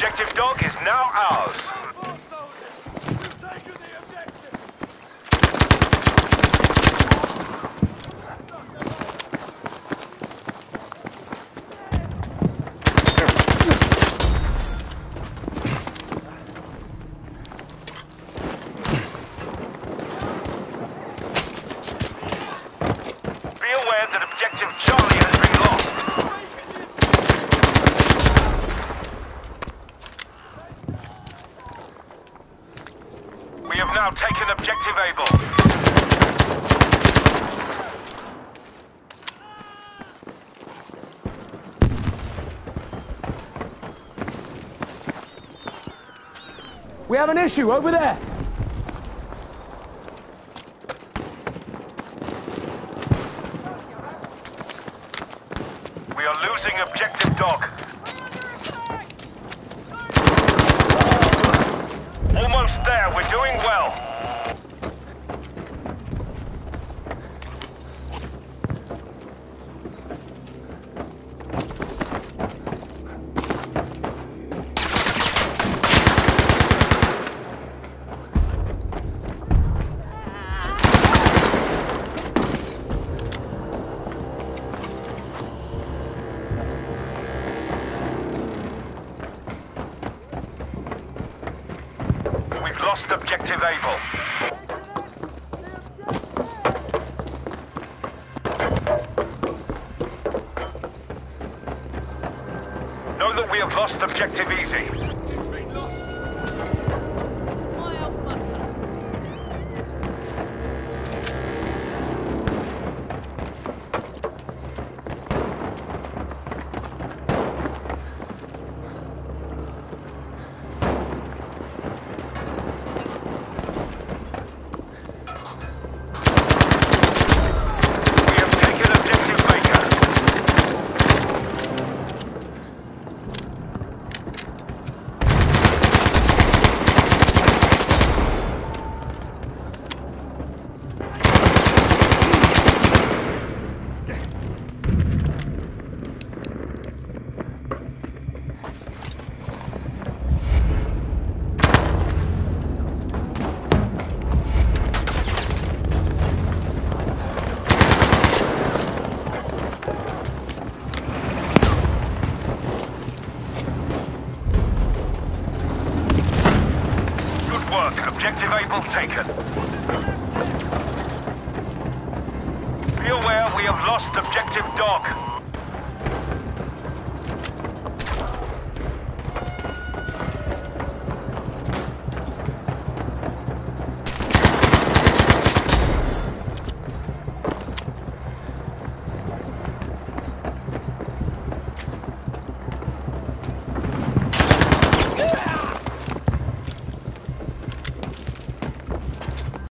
Objective Dog is now ours. Be aware that Objective Charlie has been lost. We have now taken Objective Able. We have an issue over there. We are losing Objective Dog. Almost there, we're doing well. We've lost Objective Able. Know that we have lost Objective Easy. Objective Able taken. Be aware we have lost Objective Dog.